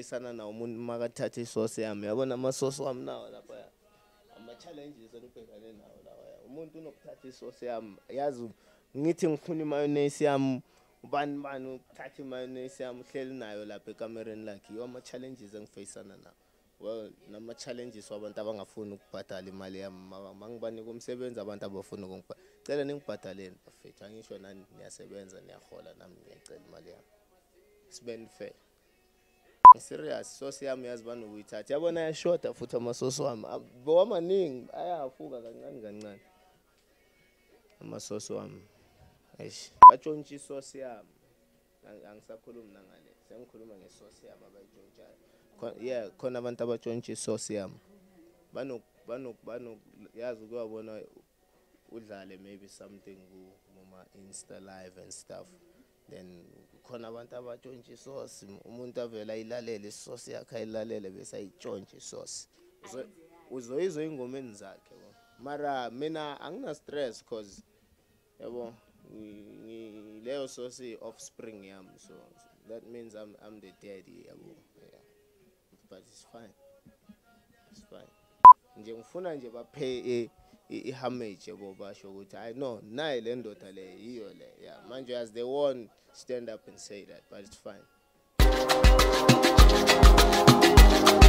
engifacana nawo umuntu makathatha isource yami yabona ama-source wami nawo lapha ama-challenges engibhekane nawo lawa umuntu unokuthatha isource yami yazi ngithi ngifuna imayonnaise yami ubani ukuthatha imayonnaise yami uhleli nayo lapha ekamereni lakhe yiwo ama-challenges engifacana nawo well nama-challenges wabantu abangafuni ukubhadala imali yami mangibanika umsebenzi abantu abafuna ukungibhadala cela ningibhadaleni bafethu angisho nani niyasebenza niyahola nami ngiyacela imali yami sibeni fair serious source yami yazi banokuyithatha yabona yashoda futhi amasource wami bowamaningi ayafuka kancane amasource wami eish batshontsha isource yami angisakhulumi nangale sengikhuluma ngesource yami abayitshontshayo khona abantu abatshontsha isource yami banok yazi ukuyabona udlale maybe something kuma Insta live and stuff then khona abantu abatshontsha isource umuntu avela ayilalele isource yakhe ayilalele bese ayitshontsha isource uzoyizwa ingomeni zakhe mara mina angina stress cause yabo leyo source offspring yami so that means I'm the daddy yabo yeah. But it's fine nje ngifuna nje bapay i-homage yabo basho ukuthi I know nayi le ndoda le yiyo le yeah manje as they won't stand up and say that but it's fine.